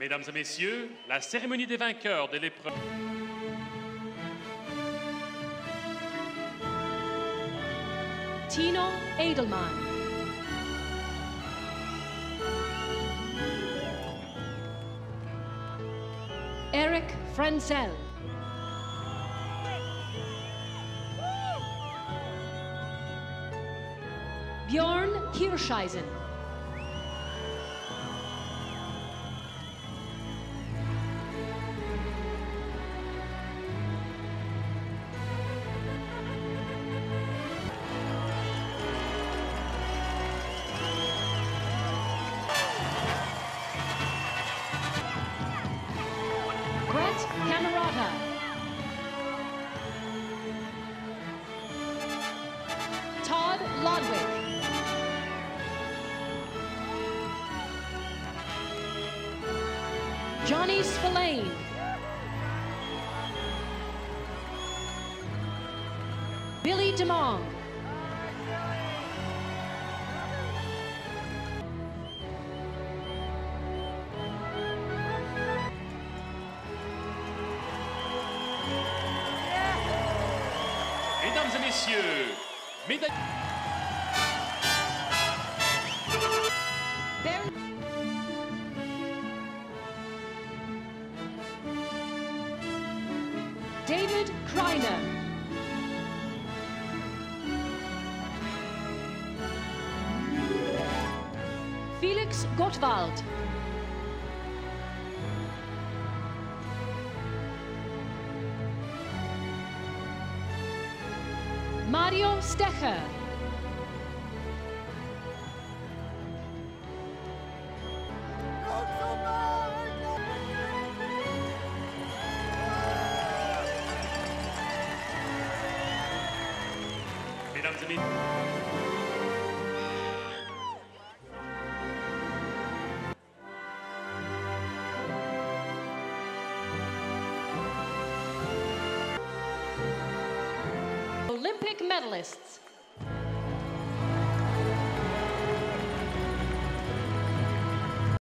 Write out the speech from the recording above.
Mesdames et messieurs, la cérémonie des vainqueurs de l'épreuve. Tino Edelman. Eric Frenzel. Björn Kircheisen. Brett Camerata. Todd Lodwick. Johnny Spillane. Billy DeMong. Mesdames et messieurs, médaille... David Kreiner. Felix Gottwald. Mario Stecher. Mesdames et messieurs... Olympic medalists.